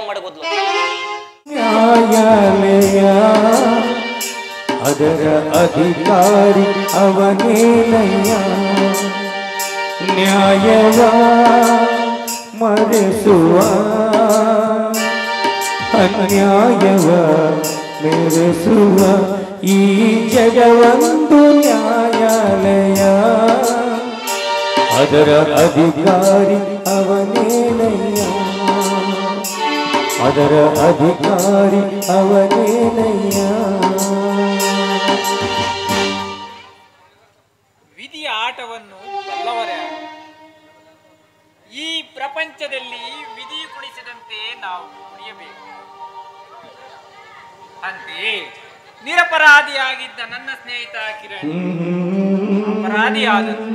ಹೇಳ್ದಂಗ್ ಮಾಡಬಹುದು. ನ್ಯಾಯಾಲಯ ಅದರ ಅಧಿಕಾರಿ ಅವನೇನಯ್ಯ, ನ್ಯಾಯವ ಮರೆಸುವ ಅನ್ಯಾಯವ ಮೆರೆಸುವ ಈ ಜಗವೊಂದು ನ್ಯಾಯಾಲಯ, ಅದರ ಅಧಿಕಾರಿ ಅವನೇನಯ್ಯ, ಅದರ ಅಧಿಕಾರಿ ಅವನೇನಯ್ಯ. ವಿಧಿಯ ಆಟವನ್ನು ಬಲ್ಲವರೇ. ಈ ಪ್ರಪಂಚದಲ್ಲಿ ವಿಧಿ ಕುಣಿಸಿದಂತೆ ನಾವು ಕುಣಿಯಬೇಕು. ಅಂತೆಯೇ ನಿರಪರಾಧಿಯಾಗಿದ್ದ ನನ್ನ ಸ್ನೇಹಿತ ಕಿರಣ್ ಅಪರಾಧಿಯಾದನು.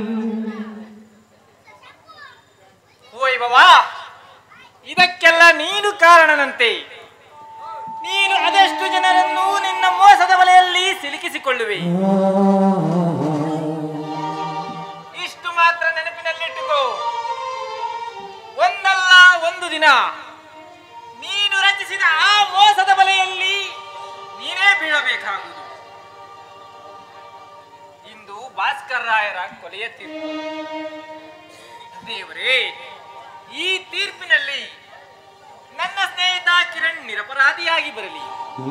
ವೈಭವ, ಇದಕ್ಕೆಲ್ಲ ನೀನು ಕಾರಣನಂತೆ. ನೀನು ಅದೆಷ್ಟು ಜನರನ್ನು ನಿನ್ನ ಮೋಸದ ಬಲೆಯಲ್ಲಿ ಸಿಲುಕಿಸಿಕೊಳ್ಳುವೆ. ಇಷ್ಟು ಮಾತ್ರ ನೆನಪಿನಲ್ಲಿಟ್ಟುಕೋ. ಒಂದಲ್ಲ ಒಂದು ದಿನ ನೀನು ರಚಿಸಿದ ಆ ಮೋಸದ ಬಲೆಯಲ್ಲಿ ನೀನೇ ಬೀಳಬೇಕಾಗುವುದು. ಇಂದು ಭಾಸ್ಕರ್ ರಾಯರ ಕೊಲೆಯ ತೀರ್ಪು. ದೇವರೇ, ಈ ತೀರ್ಪಿನಲ್ಲಿ ನನ್ನ ಸ್ನೇಹಿತ ಕಿರಣ್ ನಿರಪರಾಧಿಯಾಗಿ ಬರಲಿ.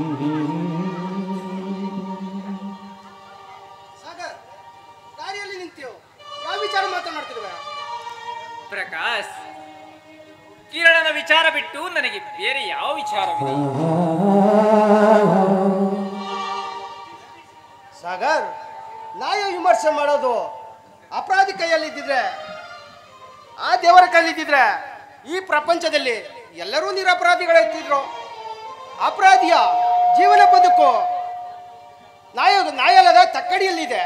ಸಾಗರ್, ದಾರಿಯಲ್ಲಿ ನಿಂತೀಯೋ, ಯಾವ ವಿಚಾರ ಮಾತನಾಡ್ತಿರುವೆ? ಪ್ರಕಾಶ್, ಕಿರಣನ ವಿಚಾರ ಬಿಟ್ಟು ನನಗೆ ಬೇರೆ ಯಾವ ವಿಚಾರವಿದೆ? ಸಾಗರ್, ನ್ಯಾಯ ವಿಮರ್ಶೆ ಮಾಡೋದು ಅಪರಾಧಿ ಕೈಯಲ್ಲಿದ್ದಿದ್ರೆ, ಆ ದೇವರ ಕೈಲಿದ್ದಿದ್ರೆ ಈ ಪ್ರಪಂಚದಲ್ಲಿ ಎಲ್ಲರೂ ನಿರಪರಾಧಿಗಳಿರ್ತಿದ್ರು. ಅಪರಾಧಿಯ ಜೀವನ ಬದುಕು ನ್ಯಾಯಾಲಯದ ತಕ್ಕಡಿಯಲ್ಲಿದೆ.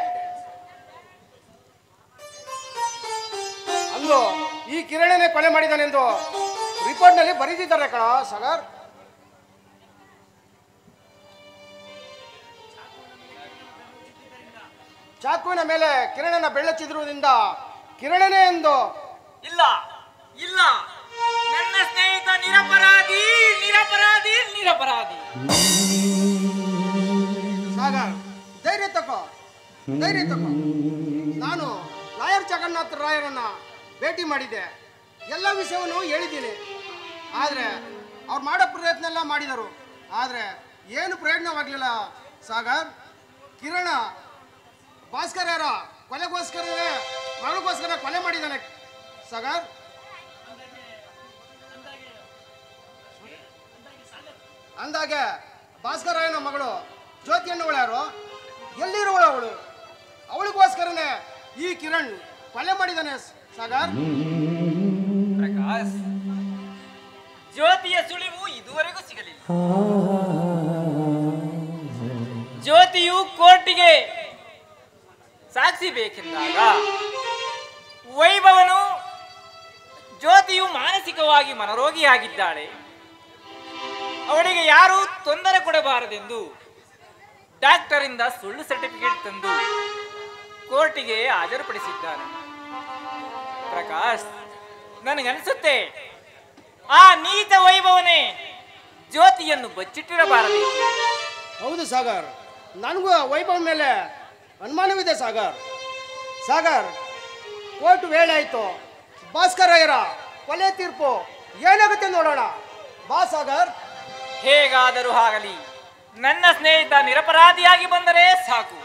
ಅಂದು ಈ ಕಿರಣನೇ ಕೊಲೆ ಮಾಡಿದಾನೆಂದು ರಿಪೋರ್ಟ್ನಲ್ಲಿ ಬರೆದಿದ್ದಾರೆ ಕಣ ಸಾಗರ್. ಚಾಕುವಿನ ಮೇಲೆ ಕಿರಣನ ಬೆಳ್ಳಚ್ಚಿದ್ರುವುದರಿಂದ ಕಿರಣನೇ ಎಂದು. ಇಲ್ಲ ಇಲ್ಲ, ನನ್ನ ಸ್ನೇಹಿತ ನಿರಪರಾಧಿ ನಿರಪರಾಧಿ ನಿರಪರಾಧಿ. ಸಾಗರ್, ಧೈರ್ಯ ತಗೋ, ಧೈರ್ಯ ತಗೋ. ನಾನು ಲಾಯರ್ ಜಗನ್ನಾಥ ರಾಯರನ್ನ ಭೇಟಿ ಮಾಡಿದ್ದೆ, ಎಲ್ಲ ವಿಷಯವನ್ನು ಹೇಳಿದ್ದೀನಿ. ಆದರೆ ಅವ್ರು ಮಾಡೋ ಪ್ರಯತ್ನ ಎಲ್ಲ ಮಾಡಿದರು, ಆದರೆ ಏನು ಪ್ರಯೋಜನವಾಗಲಿಲ್ಲ ಸಾಗರ್. ಕಿರಣ ಭಾಸ್ಕರ್ಯರ ಕೊಲೆಗೋಸ್ಕರವೇ ಮಗಳಿಗೋಸ್ಕರ ಕೊಲೆ ಮಾಡಿದ್ದಾನೆ ಸಾಗರ್. ಅಂದಾಗೆ ಭಾಸ್ಕರಯ್ಯನ ಮಗಳು ಜ್ಯೋತಿ ಅನ್ನೋಳು ಯಾರು, ಎಲ್ಲಿರುವಳು ಅವಳು? ಅವಳಿಗೋಸ್ಕರನೇ ಈ ಕಿರಣ್ ಕೊಲೆ ಮಾಡಿದ್ದಾನೆ ಸಾಗರ್. ಪ್ರಕಾಶ್, ಜ್ಯೋತಿಯ ಸುಳಿವು ಇದುವರೆಗೂ ಸಿಗಲಿಲ್ಲ. ಜ್ಯೋತಿಯು ಕೋರ್ಟಿಗೆ ಸಾಕ್ಷಿ ಬೇಕೆಂದಾಗ ವೈಭವನು ಜ್ಯೋತಿಯು ಮಾನಸಿಕವಾಗಿ ಮನರೋಗಿಯಾಗಿದ್ದಾಳೆ, ಅವಳಿಗೆ ಯಾರೂ ತೊಂದರೆ ಕೊಡಬಾರದೆಂದು ಡಾಕ್ಟರಿಂದ ಸುಳ್ಳು ಸರ್ಟಿಫಿಕೇಟ್ ತಂದು ಕೋರ್ಟಿಗೆ ಹಾಜರುಪಡಿಸಿದ್ದಾನೆ. ಪ್ರಕಾಶ್, ನನಗನ್ಸುತ್ತೆ ಆ ನೀಚ ವೈಭವನೇ ಜ್ಯೋತಿಯನ್ನು ಬಚ್ಚಿಟ್ಟಿರಬಾರದು. ಹೌದು ಸಾಗರ್, ನನಗೂ ವೈಭವ ಮೇಲೆ ಅನುಮಾನವಿದೆ ಸಾಗರ್. ಸಾಗರ್, ಕೋರ್ಟ್ ವೇಳೆ ಆಯಿತು, ಭಾಸ್ಕರಯ್ಯರ ಕೊಲೆ ತೀರ್ಪು ಏನಾಗುತ್ತೆ ನೋಡೋಣ ಬಾ ಸಾಗರ್. ಹೇಗಾದರೂ ಆಗಲಿ, ನನ್ನ ಸ್ನೇಹಿತ ನಿರಪರಾಧಿಯಾಗಿ ಬಂದರೆ ಸಾಕು.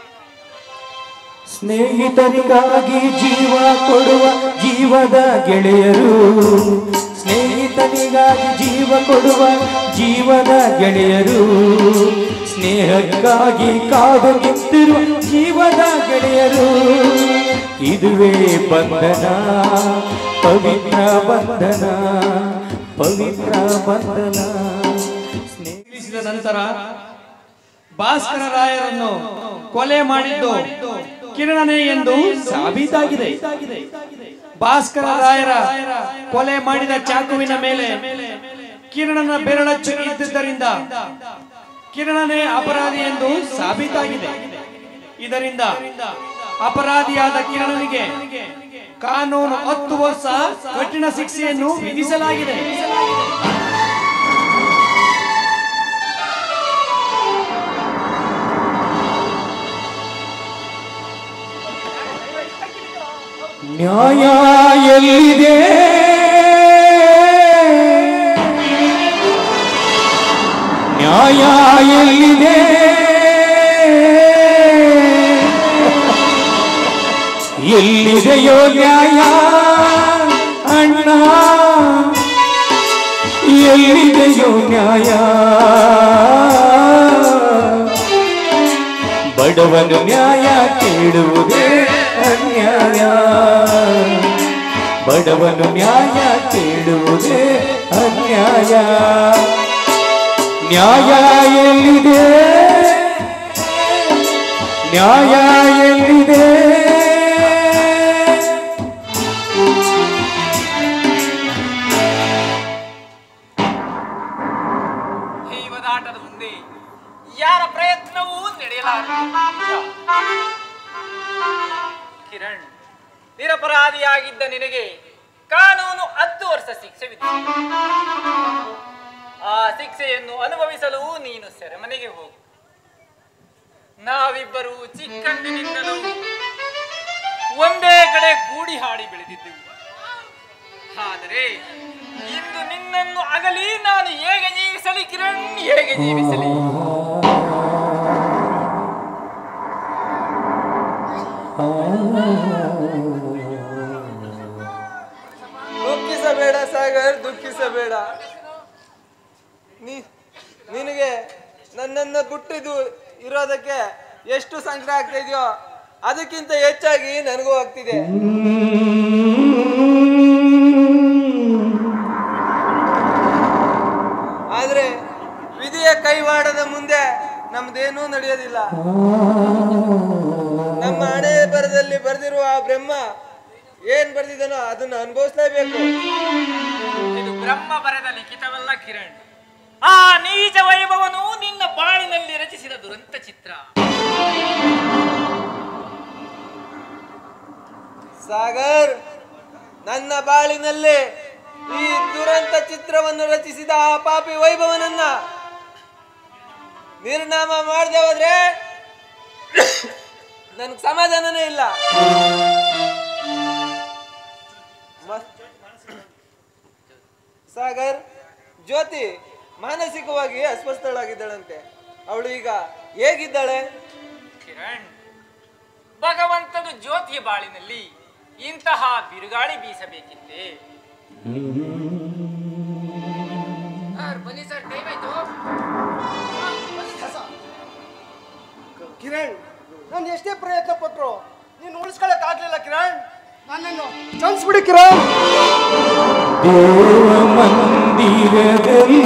ಸ್ನೇಹಿತರಿಗಾಗಿ ಜೀವ ಕೊಡುವ ಜೀವದ ಗೆಳೆಯರು, ಸ್ನೇಹಿತನಿಗಾಗಿ ಜೀವ ಕೊಡುವ ಜೀವದ ಗೆಳೆಯರು, ಸ್ನೇಹಕ್ಕಾಗಿ ಕಾದು ನಿಂತಿರುವ ಜೀವದ ಗೆಳೆಯರು. ಇದುವೇ ಬಂಧನ, ಪವಿತ್ರ ಬಂಧನ, ಪವಿತ್ರ ಬಂಧನ. ತಿಳಿಸಿದ ನಂತರ ಭಾಸ್ಕರ ರಾಯರನ್ನು ಕೊಲೆ ಮಾಡಿದ್ದು ಕಿರಣನೇ ಎಂದು ಸಾಬೀತಾಗಿದೆ. ಭಾಸ್ಕರ ರಾಯರ ಕೊಲೆ ಮಾಡಿದ ಚಾಕುವಿನ ಮೇಲೆ ಕಿರಣನ ಬೆರಳಚ್ಚು ಇದ್ದುದರಿಂದ ಕಿರಣನೇ ಅಪರಾಧಿ ಎಂದು ಸಾಬೀತಾಗಿದೆ. ಇದರಿಂದ ಅಪರಾಧಿಯಾದ ಕಿರಣನಿಗೆ ಕಾನೂನು 10 ವರ್ಷ ಕಠಿಣ ಶಿಕ್ಷೆಯನ್ನು ವಿಧಿಸಲಾಗಿದೆ. ನ್ಯಾಯ ಎಲ್ಲಿದೆ ನ್ಯಾಯ ಎಲ್ಲಿದೆ ಎಲ್ಲಿದೆಯೋ ನ್ಯಾಯ ಅಣ್ಣ ಎಲ್ಲಿದೆಯೋ ನ್ಯಾಯ ಬಡವನು ನ್ಯಾಯ ಕೇಳುವುದೇ ಅನ್ಯಾಯ ಬಡವನು ನ್ಯಾಯ ಕೇಳುವುದೇ ಅನ್ಯಾಯ ನ್ಯಾಯ ಎಲ್ಲಿದೆ ನ್ಯಾಯ ಎಲ್ಲಿದೆ ಈ ಒದಾಟದ ಮುಂದೆ ಯಾರ ಪ್ರಯತ್ನವೂ ನಡೆಯಲಾರದು. ಕಿರಣ್, ನಿರಪರಾಧಿಯಾಗಿದ್ದ ನಿನಗೆ ಕಾನೂನು 10 ವರ್ಷ ಶಿಕ್ಷೆ ವಿಧಿಸಿದೆ. ಆ ಶಿಕ್ಷೆಯನ್ನು ಅನುಭವಿಸಲು ನೀನು ಸೆರೆಮನೆಗೆ ಹೋಗು. ನಾವಿಬ್ಬರು ಚಿಕ್ಕಂದಿನಿಂದಲೂ ಒಂದೇ ಕಡೆ ಕೂಡಿ ಹಾಡಿ ಬೆಳೆದಿದ್ದೆವು. ಆದರೆ ಇಂದು ನಿನ್ನನ್ನು ಅಗಲಿ ನಾನು ಹೇಗೆ ಜೀವಿಸಲಿ ಕಿರಣ್, ಹೇಗೆ ಜೀವಿಸಲಿ? ದುಃಖಿಸಬೇಡ ಸಾಗರ್, ದುಃಖಿಸಬೇಡ. ನಿನಗೆ ನನ್ನನ್ನು ಬಿಟ್ಟಿದ್ದು ಇರೋದಕ್ಕೆ ಎಷ್ಟು ಸಂಕಟ ಆಗ್ತಾ ಇದೆಯೋ ಅದಕ್ಕಿಂತ ಹೆಚ್ಚಾಗಿ ನನಗೂ ಆಗ್ತಿದೆ. ಆದ್ರೆ ವಿಧಿಯ ಕೈವಾಡದ ಮುಂದೆ ನಮ್ದೇನೂ ನಡೆಯೋದಿಲ್ಲ. ನಮ್ಮ ಹಣೆ ಬರದಲ್ಲಿ ಬರೆದಿರುವ ಆ ಬ್ರಹ್ಮ ಏನ್ ಬರ್ದಿದ್ದಾನೋ ಅದನ್ನ ಅನುಭವಿಸಲೇಬೇಕು. ಇದು ಬ್ರಹ್ಮ ಬರೆದ ಲಿಖಿತವಲ್ಲ ಕಿರಣ್. ಆ ನೀಚ ವೈಭವನು ನಿನ್ನ ಬಾಳಿನಲ್ಲಿ ರಚಿಸಿದ ದುರಂತ ಚಿತ್ರ. ಸಾಗರ್, ನನ್ನ ಬಾಳಿನಲ್ಲಿ ಈ ದುರಂತ ಚಿತ್ರವನ್ನು ರಚಿಸಿದ ಆ ಪಾಪಿ ವೈಭವನನ್ನ ನಿರ್ನಾಮ ಮಾಡದೆ ಹೋದ್ರೆ ನನ್ಗೆ ಸಮಾಧಾನನೇ ಇಲ್ಲ. ಸಾಗರ್, ಜ್ಯೋತಿ ಮಾನಸಿಕವಾಗಿ ಅಸ್ವಸ್ಥಳಾಗಿದ್ದಾಳಂತೆ. ಅವಳು ಈಗ ಹೇಗಿದ್ದಾಳೆ? ಕಿರಣ್, ಭಗವಂತನು ಜ್ಯೋತಿಯ ಬಾಳಿನಲ್ಲಿ ಇಂತಹ ಬಿರುಗಾಳಿ ಬೀಸಬೇಕಿತ್ತೆ. ಬನ್ನಿ ಸರ್, ಟೈಮ್ ಆಯ್ತು. ಕಿರಣ್, ನಾನು ಎಷ್ಟೇ ಪ್ರಯತ್ನ ಪಟ್ರು ನೀನು ಉಳಿಸ್ಕೊಳಕ್ ಆಗ್ಲಿಲ್ಲ ಕಿರಣ್. ನನ್ನನ್ನು ಕ್ಷಮಿಸ್ಬಿಡಿ ಕಿರಣ್. ದೇವ ಮಂದಿರದಲ್ಲಿ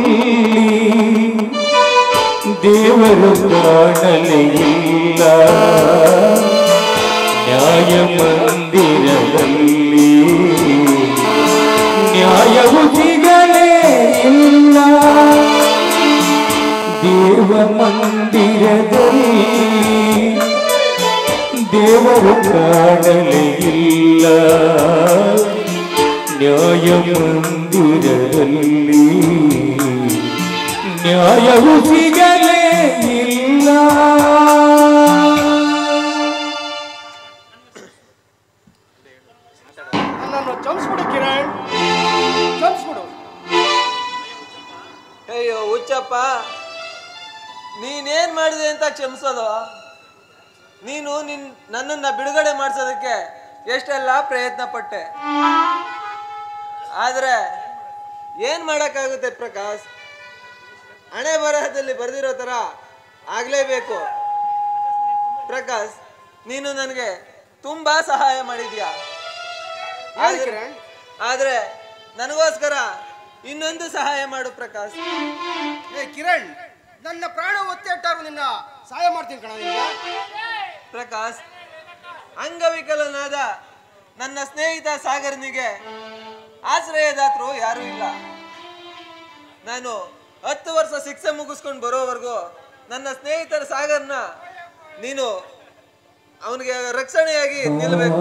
ದೇವರು ಕಾಣಲಿಲ್ಲ, ನ್ಯಾಯ ಮಂದಿರದಲ್ಲಿ ನ್ಯಾಯವು ಸಿಗಲೇ ಇಲ್ಲ. ದೇವ ಮಂದಿರದಲ್ಲಿ ದೇವರು ಕಾಣಲೇ ಇಲ್ಲ, ನ್ಯಾಯ ಮಂದಿರದಲ್ಲಿ ನ್ಯಾಯವು ಸಿಗಲೇ ಇಲ್ಲ. ನನ್ನನ್ನು ಕ್ಷಮಿಸ್ಬಿಡು ಕಿರಣ್, ಕ್ಷಮಿಸ್ಬಿಡು. ಅಯ್ಯೋ ಹುಚ್ಚಪ್ಪ, ನೀನೇನ್ ಮಾಡಿದೆ ಅಂತ ಕ್ಷಮಿಸೋದು? ನೀನು ನನ್ನನ್ನ ಬಿಡುಗಡೆ ಮಾಡಿಸೋದಕ್ಕೆ ಎಷ್ಟೆಲ್ಲ ಪ್ರಯತ್ನ ಪಟ್ಟೆ. ಆದ್ರೆ ಏನ್ ಮಾಡಕ್ಕಾಗುತ್ತೆ ಪ್ರಕಾಶ್? ಹಣೆ ಬರಹದಲ್ಲಿ ಬರೆದಿರೋ ತರ ಆಗ್ಲೇಬೇಕು. ಪ್ರಕಾಶ್, ನೀನು ನನಗೆ ತುಂಬಾ ಸಹಾಯ ಮಾಡಿದ್ಯಾ. ಆದ್ರೆ ನನಗೋಸ್ಕರ ಇನ್ನೊಂದು ಸಹಾಯ ಮಾಡು ಪ್ರಕಾಶ್. ಏ ಕಿರಣ್, ನನ್ನ ಪ್ರಾಣ ಒತ್ತೆಟ್ಟಾರು ನಿನ್ನ ಸಹಾಯ ಮಾಡ್ತೀನಿ ಕಣ. ಪ್ರಕಾಶ್, ಅಂಗವಿಕಲನಾದ ನನ್ನ ಸ್ನೇಹಿತ ಸಾಗರ್ನಿಗೆ ಆಶ್ರಯದಾತರು ಯಾರೂ ಇಲ್ಲ. ನಾನು 10 ವರ್ಷ ಶಿಕ್ಷೆ ಮುಗಿಸ್ಕೊಂಡು ಬರೋವರೆಗೂ ನನ್ನ ಸ್ನೇಹಿತರ ಸಾಗರ್ನ ನೀನು ಅವನಿಗೆ ರಕ್ಷಣೆಯಾಗಿ ನಿಲ್ಲಬೇಕು.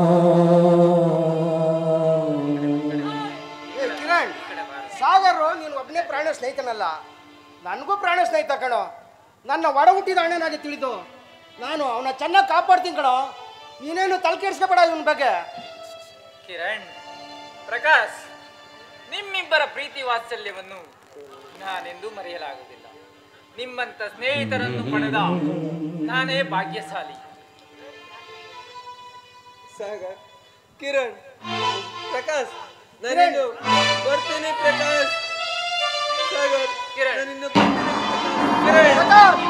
ಕಿರಣ್, ಸಾಗರ್ ನೀನು ಒಬ್ಬನೇ ಪ್ರಾಣ ಸ್ನೇಹಿತನಲ್ಲ, ನನಗೂ ಪ್ರಾಣ ಸ್ನೇಹಿತ ಕಣೋ. ನನ್ನ ಒಡ ಹುಟ್ಟಿದ ಅಣ್ಣನಾಗಿ ತಿಳಿದು ನಾನು ಅವನ ಚೆನ್ನಾಗಿ ಕಾಪಾಡ್ತೀನಿ ಕಣೋ. ನೀನೇನು ತಲೆ ಕೆಡಿಸ್ಕೊಬೇಡ ಇವನ ಬಗ್ಗೆ. ಕಿರಣ್, ಪ್ರಕಾಶ್, ನಿಮ್ಮಿಬ್ಬರ ಪ್ರೀತಿ ವಾತ್ಸಲ್ಯವನ್ನು ನಾನೆಂದೂ ಮರೆಯಲಾಗುವುದಿಲ್ಲ. ನಿಮ್ಮಂತ ಸ್ನೇಹಿತರನ್ನು ಪಡೆದ ನಾನೇ ಭಾಗ್ಯಶಾಲಿ. ಸಾಗರ್, ಕಿರಣ್, ಪ್ರಕಾಶ್, ನಾನಿನ್ನು ಬರ್ತೀನಿ. ಪ್ರಕಾಶ್, ಸಾಗರ್, ಕಿರಣ್, ನಾನಿನ್ನು ಬರ್ತೀನಿ. ಕಿರಣ್,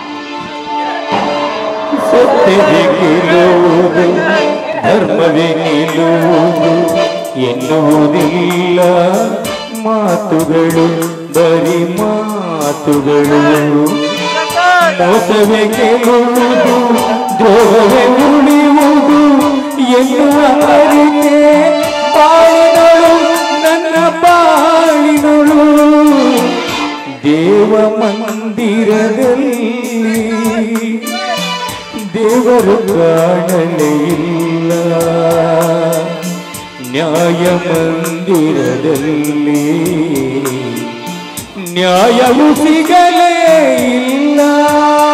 ಸತ್ಯವೇ ಗೆಲ್ಲುವುದು ಧರ್ಮವೇ ನಿಲ್ಲುವುದು ಎನ್ನುವುದಿಲ್ಲ ಮಾತುಗಳು, ಬರಿ ಮಾತುಗಳು. ಮೋಸವೇ ಗೆಲ್ಲುವುದು ದ್ರೋಹವೇ ಉಳಿಯುವುದು ಎನ್ನುವ ಅರಿತೆ ಬಾಳಿನಳು ನನ್ನ ಬಾಳಿನಳು. ದೇವ ಮಂದಿರದಲ್ಲಿ ದೇವರು ಕಾಣಲೇ ಇಲ್ಲ, ನ್ಯಾಯ ಮಂದಿರದಲ್ಲಿ ನ್ಯಾಯವು ಸಿಗಲೇ ಇಲ್ಲ.